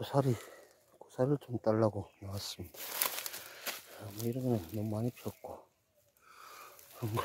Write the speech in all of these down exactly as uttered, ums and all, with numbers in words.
고사리, 고사리를 좀 따려고 나왔습니다. 뭐 이런 거는 너무 많이 피었고, 그런 거.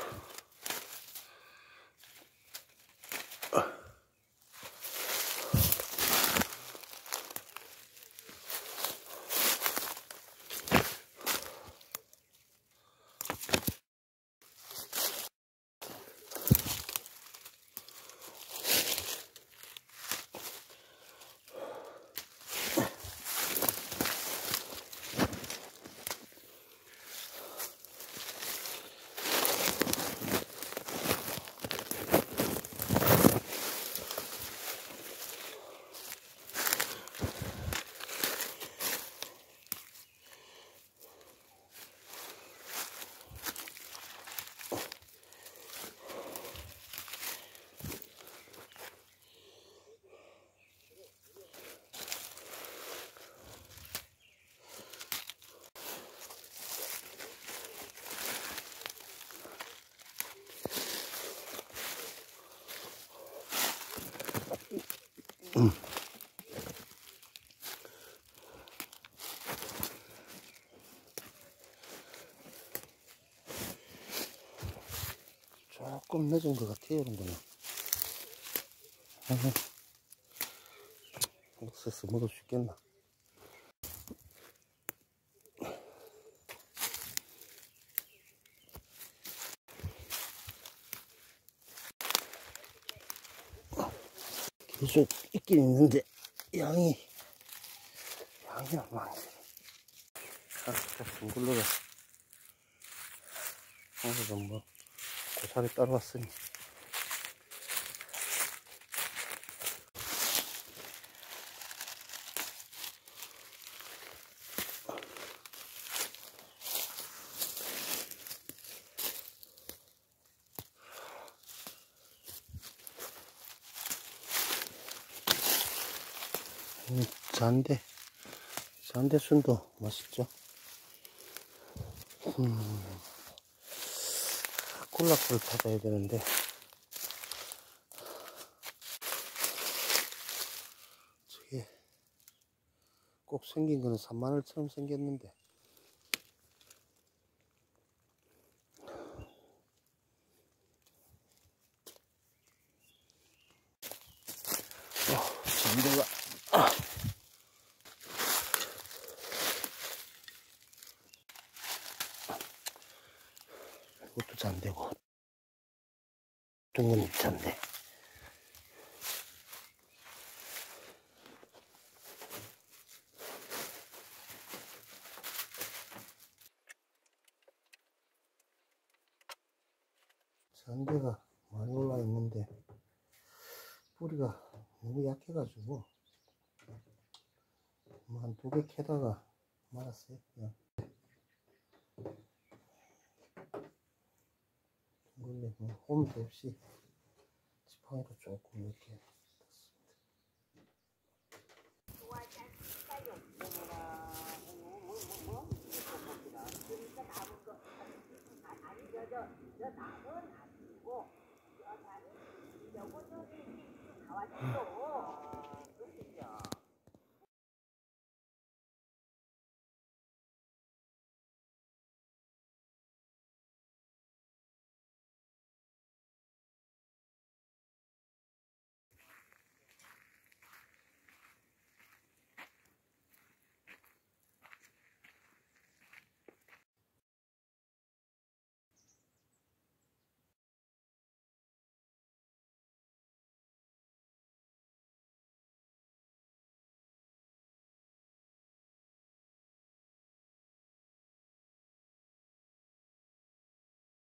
음. 조금 늦은 것 같아요, 이런 거는. 옥수수 먹을 수 있겠나? 계속 있긴 있는데, 양이, 양이 안 많네. 아, 진짜 둥글러라. 오늘은 뭐, 고사리 따러 왔으니. 음, 잔대, 잔대 순도 맛있죠? 음, 콜라풀 받아야 되는데, 저게 꼭 생긴 거는 산마늘처럼 생겼는데, 어, 잔대가, 아. 이것도 잔대고, 둥근 잔대. 잔대가 많이 올라 있는데 뿌리가 너무 약해가지고 뭐 한 두 개 캐다가 말았어요. 그냥 둥글레 뭐 홈도 없이 지팡이로 조금 이렇게 음.